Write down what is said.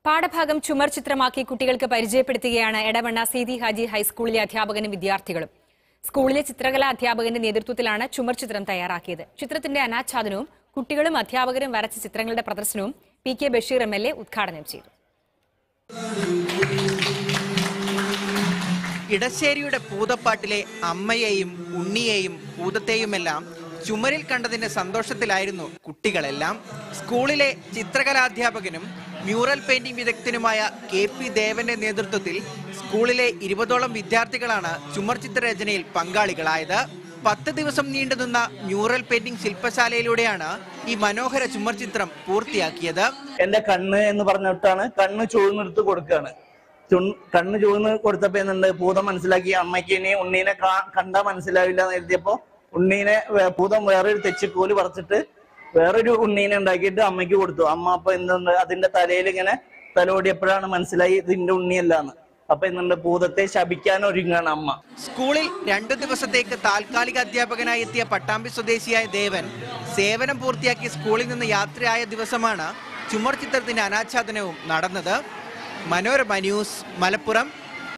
പാഠഭാഗം ചുമർ ചിത്രമാക്കി കുട്ടികൾക്ക് പരിചയപ്പെടുത്തുകയാണ് എടവണ്ണ സീതി ഹാജി ഹൈസ്കൂളിലെ അധ്യാപകനും വിദ്യാർത്ഥികളും. സ്കൂളിലെ ചിത്രകലാ അധ്യാപകന്റെ നേതൃത്വത്തിലാണ് ചുമർ ചിത്രം തയ്യാറാക്കിയത്. ചിത്രത്തിന്റെ അനാച്ഛാദനവും കുട്ടികളും അധ്യാപകരും വരച്ച ചിത്രങ്ങളുടെ പ്രദർശനവും PK ബഷീർ MLA ഉദ്ഘാടനം ചെയ്തു. ഇടശ്ശേരിയുടെ പൂതപ്പാട്ടിലെ അമ്മയെയും ഉണ്ണിയെയും പൂതത്തെയുമെല്ലാം ചുമരിൽ കണ്ടതിന്റെ സന്തോഷത്തിലായിരുന്നു കുട്ടികളെല്ലാം. സ്കൂളിലെ ചിത്രകലാധ്യാപകനും മ്യൂറൽ പെയിന്റിംഗ് വിദഗ്ധനുമായ KP ദേവന്റെ നേതൃത്വത്തിൽ സ്കൂളിലെ 20ഓളം വിദ്യാർത്ഥികളാണ് ചുമർ ചിത്രരചനയിൽ പങ്കാളികളായത്. 10 ദിവസം നീണ്ടുനിന്ന മ്യൂറൽ പെയിന്റിംഗ് ശില്പശാലയിലൂടെയാണ് ഈ മനോഹര ചുമർ ചിത്രം പൂർത്തിയാക്കിയത്. എന്റെ കണ്ണ് എന്ന് പറഞ്ഞിട്ടാണ് കണ്ണ് ചുവന്നെടുത്ത് കൊടുക്കുകയാണ്. കണ്ണ് ചുവന്ന് കൊടുത്തപ്പോ എന്നുണ്ട് ഭൂതം മനസ്സിലാക്കി അമ്മയ്ക്ക് ഇനി ഉണ്ണീനെ കണ്ടാ മനസ്സിലാവില്ല എന്ന് എഴുതിയപ്പോ ഉണ്ണീനെ ഭൂതം വേറൊരു തെച്ചിക്കോല് പറിച്ചിട്ട് വേറൊരു ഉണ്ണീനെ ഉണ്ടാക്കിയിട്ട് അമ്മയ്ക്ക് കൊടുത്തു. അമ്മ അപ്പൊ എന്തുണ്ട് അതിന്റെ തലയിൽ ഇങ്ങനെ തലോടിയപ്പോഴാണ് മനസ്സിലായി ഇതിന്റെ ഉണ്ണിയല്ലാന്ന്. അപ്പൊ എന്തുണ്ട് ഭൂതത്തെ ശപിക്കാൻ ഒരുങ്ങാണ് അമ്മ. സ്കൂളിൽ 2 ദിവസത്തേക്ക് താൽക്കാലിക അധ്യാപകനായി എത്തിയ പട്ടാമ്പി സ്വദേശിയായ ദേവൻ സേവനം പൂർത്തിയാക്കി സ്കൂളിൽ നിന്ന് യാത്രയായ ദിവസമാണ് ചുമർ ചിത്രത്തിന്റെ അനാച്ഛാദനവും നടന്നത്. മനോരമ ന്യൂസ്, മലപ്പുറം.